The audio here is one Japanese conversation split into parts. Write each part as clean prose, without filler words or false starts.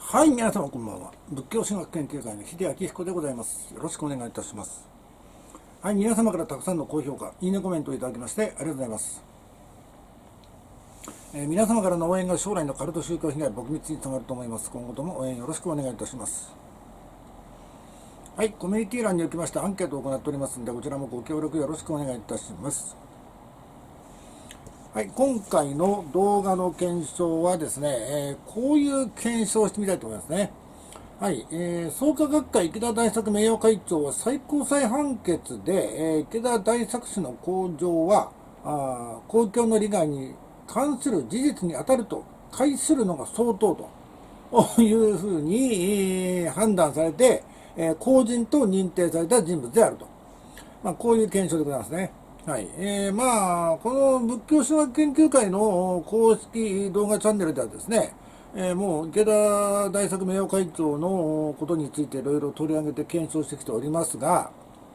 はい、皆様こんばんは。仏教神学研究会の秀明彦でございます。よろしくお願いいたします。はい、皆様からたくさんの高評価、いいねコメントをいただきましてありがとうございます。皆様からの応援が将来のカルト宗教被害撲滅につながると思います。今後とも応援よろしくお願いいたします。はい、コミュニティ欄におきましてアンケートを行っておりますので、こちらもご協力よろしくお願いいたします。はい、今回の動画の検証はですね、こういう検証をしてみたいと思いますね。はい、創価学会池田大作名誉会長は最高裁判決で、池田大作氏の向上は公共の利害に関する事実に当たると解するのが相当というふうに、判断されて、公人と認定された人物であると、こういう検証でございますね。はい。この仏教神学研究会の公式動画チャンネルではですね、もう池田大作名誉会長のことについていろいろ取り上げて検証してきておりますが、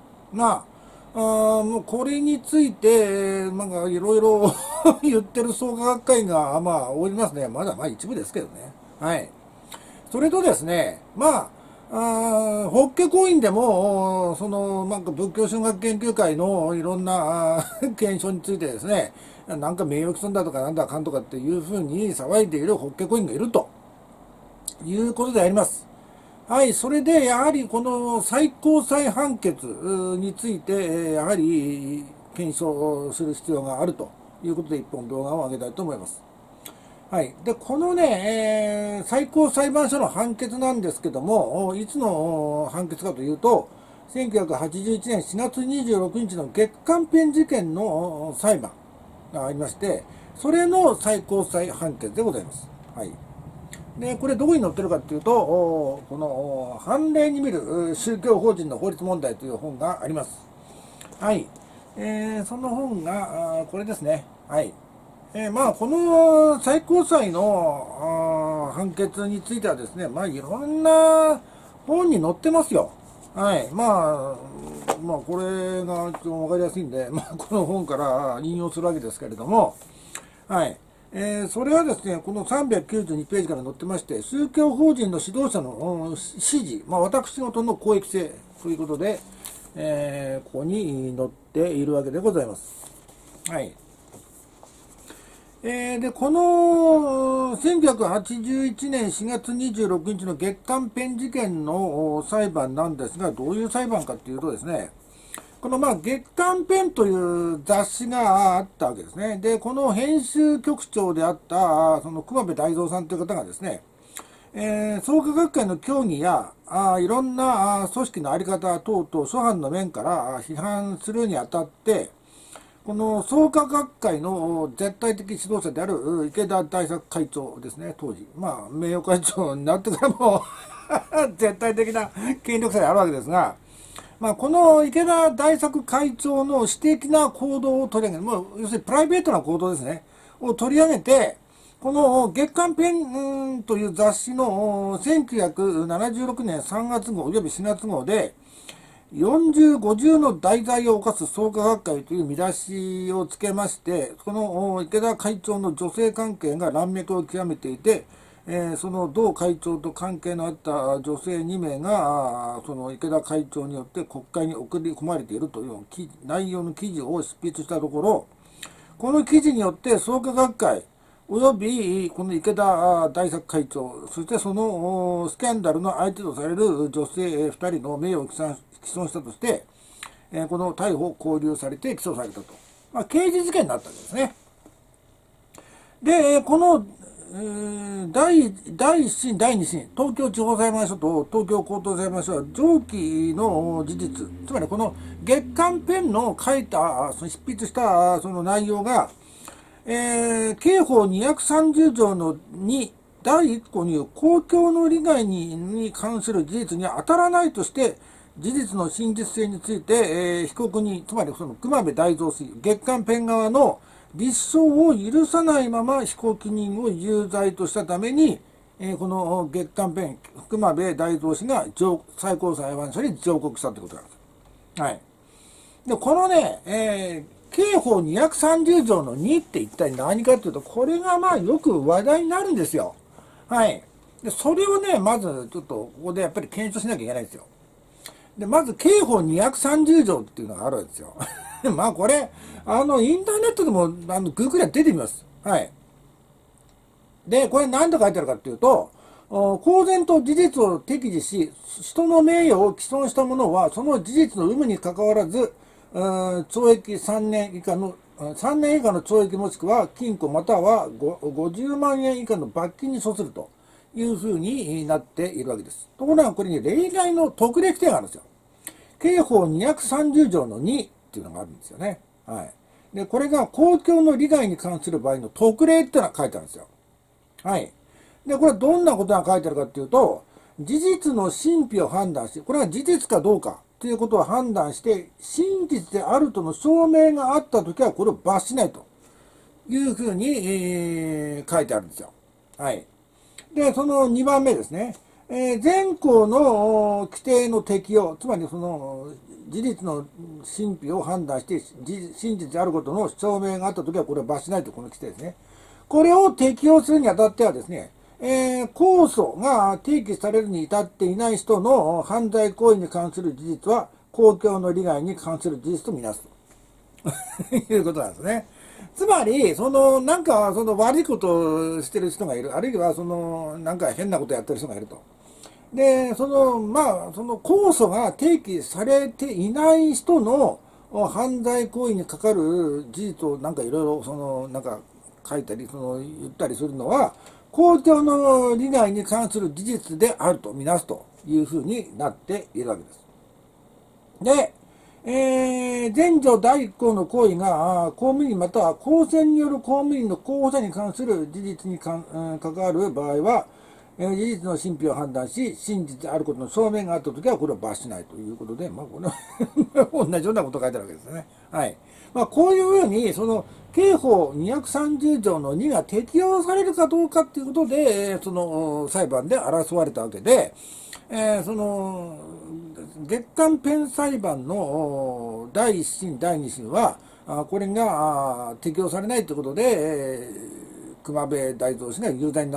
もうこれについて、いろいろ言ってる創価学会が、おりますね。まだ一部ですけどね。はい。それとですね、法華経院でも、仏教神学研究会のいろんな検証についてですね、なんか名誉毀損だとかなんだかんとかっていうふうに騒いでいる法華経院がいるということであります。はい、それでやはりこの最高裁判決について、やはり検証する必要があるということで一本動画を上げたいと思います。はい。で、このね、最高裁判所の判決なんですけども、いつの判決かというと、1981年4月26日の月刊ペン事件の裁判がありまして、それの最高裁判決でございます。はい。で、これどこに載ってるかというと、この判例に見る宗教法人の法律問題という本があります。はい。その本が、これですね。はい。この最高裁の判決についてはですね、いろんな本に載ってますよ。はい。これがちょっとわかりやすいんで、この本から引用するわけですけれども、はい。それはですね、この392ページから載ってまして、宗教法人の指導者の指示、私事の公益性ということで、ここに載っているわけでございます。はい。で、この1981年4月26日の月刊ペン事件の裁判なんですが、どういう裁判かというとですね、この月刊ペンという雑誌があったわけですね。で、この編集局長であった、その熊部大蔵さんという方がですね、創価学会の教義やいろんな組織の在り方等々諸般の面から批判するにあたって、この創価学会の絶対的指導者である池田大作会長ですね、当時。名誉会長になってからも絶対的な権力者であるわけですが、この池田大作会長の私的な行動を取り上げる、要するにプライベートな行動ですね、を取り上げて、この月刊ペンという雑誌の1976年3月号及び4月号で、40、50の大罪を犯す創価学会という見出しをつけまして、この池田会長の女性関係が乱脈を極めていて、その同会長と関係のあった女性2名が、その池田会長によって国会に送り込まれているという内容の記事を執筆したところ、この記事によって創価学会、およびこの池田大作会長、そしてそのスキャンダルの相手とされる女性2人の名誉を毀損したとして、この逮捕・勾留されて起訴されたと。刑事事件になったわけですね。で、この、第1審、第2審、東京地方裁判所と東京高等裁判所は上記の事実、つまりこの月刊ペンの書いた、執筆したその内容が、刑法230条の2、第1項に言う公共の利害に関する事実には当たらないとして、事実の真実性について、被告に、つまりその熊部大蔵氏、月刊ペン側の立証を許さないまま被告人を有罪としたために、この月刊ペン、熊部大蔵氏が最高裁判所に上告したということなんです。はい。で、このね、刑法230条の2って一体何かというと、これがよく話題になるんですよ。はい。 で、それをね、まずちょっとここでやっぱり検証しなきゃいけないんですよ。で、まず刑法230条っていうのがあるんですよ。まあこれ、インターネットでも、グーグルで出てみます。はい。で、これ何と書いてあるかっていうと、公然と事実を適時し、人の名誉を毀損した者は、その事実の有無にかかわらず、懲役3年以下の、3年以下の懲役もしくは禁錮または50万円以下の罰金に処するというふうになっているわけです。ところがこれに例外の特例規定があるんですよ。刑法230条の2っていうのがあるんですよね。はい。で、これが公共の利害に関する場合の特例っていうのが書いてあるんですよ。はい。で、これはどんなことが書いてあるかっていうと、事実の真否を判断し、これは事実かどうかということを判断して、真実であるとの証明があったときは、これを罰しないというふうに、書いてあるんですよ。はい。で、その2番目ですね。前項の規定の適用、つまりその事実の真否を判断して、真実であることの証明があったときは、これを罰しないというこの規定ですね。これを適用するにあたってはですね、控訴が提起されるに至っていない人の犯罪行為に関する事実は、公共の利害に関する事実とみなすということなんですね。つまり、なんか、悪いことをしてる人がいる、あるいは、なんか変なことやってる人がいると。で、控訴が提起されていない人の犯罪行為にかかる事実をなんかいろいろ、なんか書いたり、言ったりするのは、公共の利害に関する事実であるとみなすというふうになっているわけです。で、前序第一項の行為が公務員または公選による公務員の候補者に関する事実に関わる場合は、事実の真否を判断し、真実であることの証明があったときは、これを罰しないということで、まあ、これは同じようなことが書いてあるわけですね。はい。まあ、こういうふうに、刑法230条の2が適用されるかどうかっていうことで、裁判で争われたわけで、月間ペン裁判の第1審、第2審は、これが適用されないということで、熊部大蔵氏が有罪になって、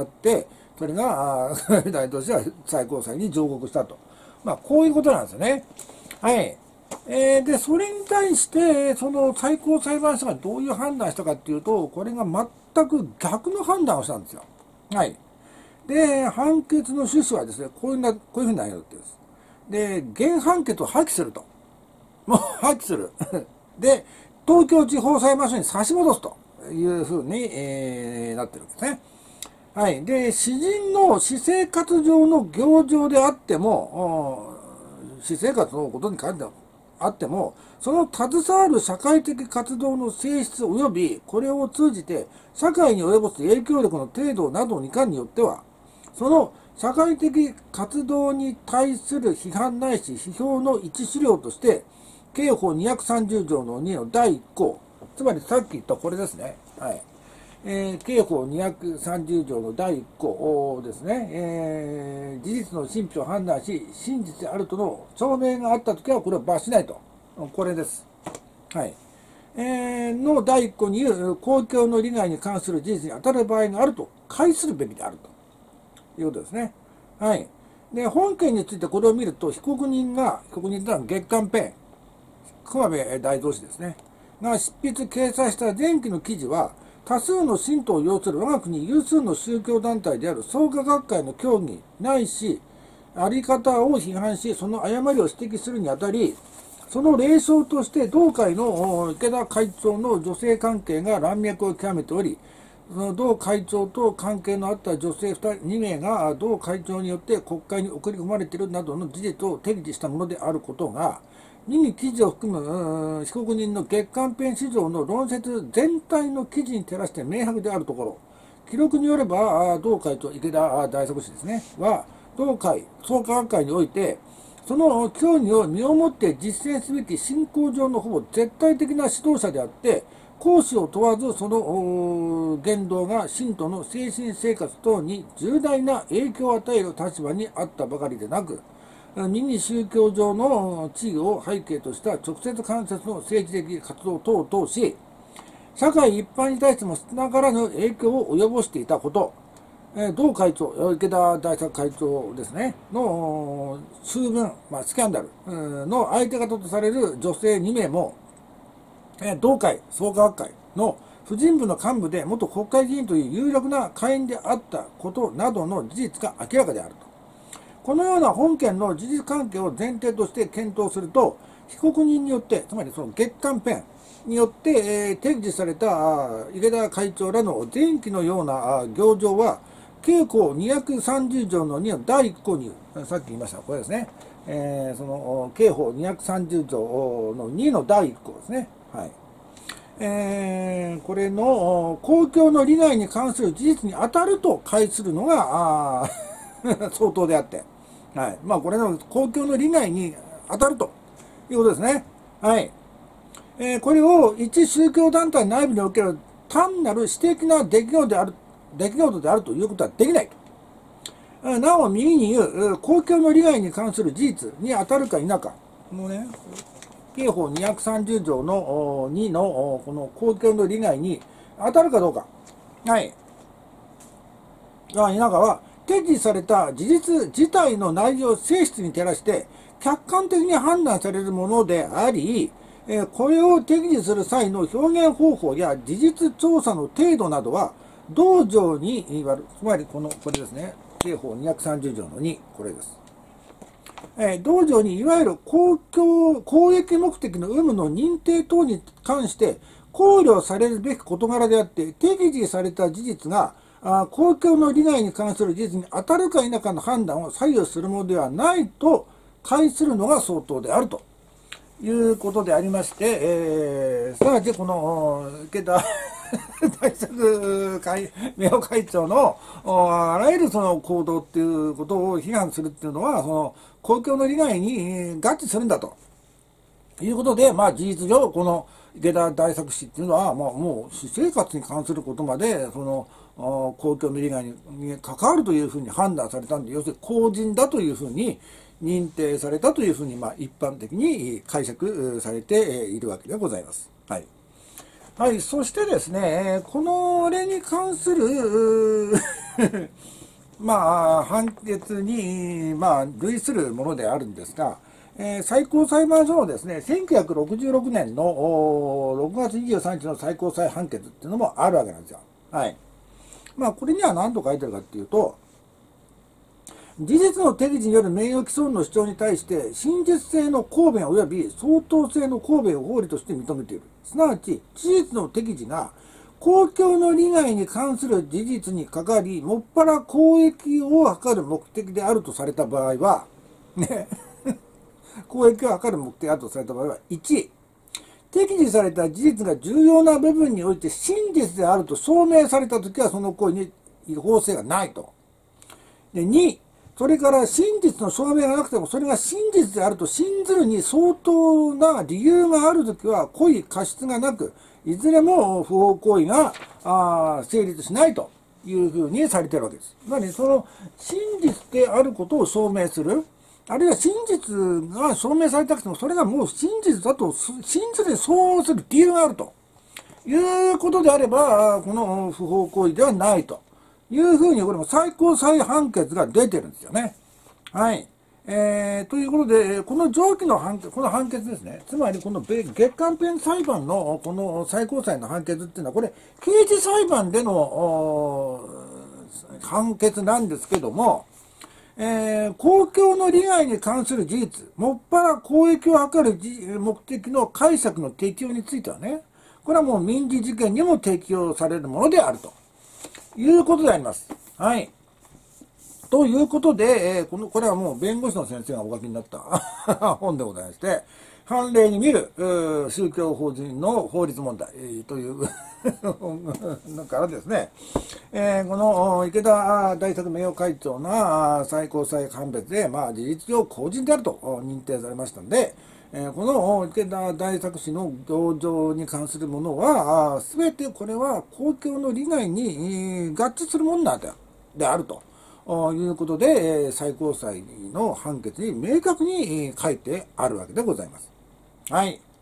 それが熊部大蔵氏は最高裁に上告したと。まあ、こういうことなんですよね。はい。で、それに対して、最高裁判所がどういう判断したかっていうと、これが全く逆の判断をしたんですよ。はい。で、判決の趣旨はですね、こういうふうに内容ってです。で、原判決を破棄すると。もう破棄する。で、東京地方裁判所に差し戻すというふうに、なってるんですね。はい。で、私人の私生活上の行情であっても、私生活のことに関してあっても、その携わる社会的活動の性質及び、これを通じて社会に及ぼす影響力の程度などにかによっては、その社会的活動に対する批判ないし批評の一資料として、刑法230条の2の第1項、つまりさっき言ったこれですね。はい。刑法230条の第1項ですね、事実の真否を判断し、真実であるとの証明があったときは、これを罰しないと。これです。はい。の第1項に言う、公共の利害に関する事実に当たる場合があると、解するべきであるということですね。はい。で、本件についてこれを見ると、被告人というのは月刊ペン、熊部大蔵氏ですね、が執筆掲載した前期の記事は、多数の信徒を要する我が国有数の宗教団体である創価学会の教義ないし、あり方を批判し、その誤りを指摘するにあたり、その例証として同会の池田会長の女性関係が乱脈を極めており、その同会長と関係のあった女性2名が同会長によって国会に送り込まれているなどの事実を適時したものであることが、任意記事を含む被告人の月刊ペン市場の論説全体の記事に照らして明白であるところ、記録によれば、同会長、池田大作氏ですね、は、同会、創価学会において、その教義を身をもって実践すべき信仰上のほぼ絶対的な指導者であって、講師を問わずその言動が信徒の精神生活等に重大な影響を与える立場にあったばかりでなく、民意宗教上の地位を背景とした直接間接の政治的活動等を通し、社会一般に対しても少なからぬ影響を及ぼしていたこと、 同会長、池田大作会長ですね、の醜聞、スキャンダルの相手方とされる女性2名も、同会、創価学会の婦人部の幹部で元国会議員という有力な会員であったことなどの事実が明らかであると。このような本件の事実関係を前提として検討すると、被告人によって、つまりその月刊ペンによって、提示された池田会長らの前期のような行状は、刑法230条の2の第1項に、さっき言いました、これですね。その刑法230条の2の第1項ですね。はい。これの公共の利害に関する事実に当たると解するのが相当であって、はい。これの公共の利害に当たるということですね。はい。これを一宗教団体内部における単なる私的な出来事であるということはできないと。なお、右に言う公共の利害に関する事実に当たるか否か。もうね、刑法230条の2のこの公共の利害に当たるかどうか。はい。否かは、提示された事実自体の内容性質に照らして客観的に判断されるものであり、これを適時する際の表現方法や事実調査の程度などは、同条につまりこれですね、刑法230条の2、これです。同条にいわゆる公益目的の有無の認定等に関して考慮されるべき事柄であって、適時された事実が公共の利害に関する事実に当たるか否かの判断を左右するものではないと解するのが相当であるということでありまして、さらにこの池田大作名誉会長のあらゆるその行動っていうことを批判するっていうのは、その公共の利害に合致するんだということで、事実上この池田大作氏っていうのは、もう私生活に関することまでその公共の利害に関わるというふうに判断されたんで、要するに公人だというふうに認定されたというふうに、一般的に解釈されているわけでございます。はい。はい。そしてですね、この例に関する判決に、類するものであるんですが、最高裁判所のですね、1966年の6月23日の最高裁判決っていうのもあるわけなんですよ。はい。これには何と書いてあるかっていうと、事実の適時による名誉毀損の主張に対して、真実性の抗弁及び相当性の抗弁を法理として認めている。すなわち、事実の適時が公共の利害に関する事実にかかり、もっぱら公益を図る目的であるとされた場合は、ね、公益を図る目的であるとされた場合は、1、適時された事実が重要な部分において真実であると証明されたときは、その行為に違法性がないと。で、2、それから真実の証明がなくても、それが真実であると信ずるに相当な理由があるときは、故意過失がなく、いずれも不法行為が成立しないというふうにされているわけです。つまり、その真実であることを証明する、あるいは真実が証明されたくても、それがもう真実だと信ずるに相応する理由があるということであれば、この不法行為ではないというふうに、これも最高裁判決が出てるんですよね。はい。ということで、この上記のこの判決ですね。つまり、この月刊ペン裁判のこの最高裁の判決っていうのは、これ、刑事裁判での判決なんですけども、公共の利害に関する事実、もっぱら公益を図る目的の解釈の適用についてはね、これはもう民事事件にも適用されるものであるということであります。はい。ということで、これはもう弁護士の先生がお書きになった本でございまして、判例に見る宗教法人の法律問題というだからですね、この池田大作名誉会長が最高裁判決で、事実上公人であると認定されましたので、この池田大作氏の行状に関するものは、すべてこれは公共の利害に合致するものであるということで、最高裁の判決に明確に書いてあるわけでございます。はい。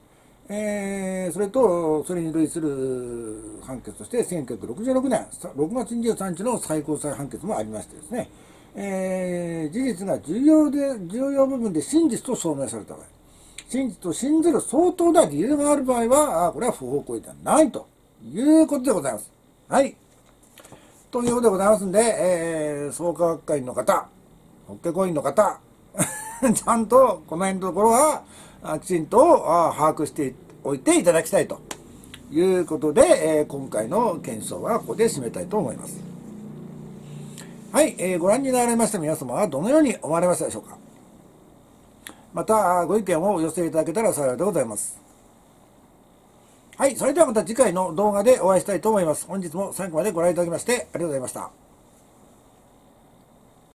それと、それに類する判決として、1966年6月23日の最高裁判決もありましてですね、事実が重要部分で真実と証明された場合、真実と信ずる相当な理由がある場合は、これは不法行為ではないということでございます。はい。ということでございますんで、創価学会員の方、ホッケコインの方、ちゃんとこの辺のところはきちんと把握しておいていただきたいということで、今回の検証はここで締めたいと思います。はい、ご覧になられました皆様はどのように思われましたでしょうか。またご意見をお寄せいただけたら幸いでございます。はい、それではまた次回の動画でお会いしたいと思います。本日も最後までご覧いただきましてありがとうございました。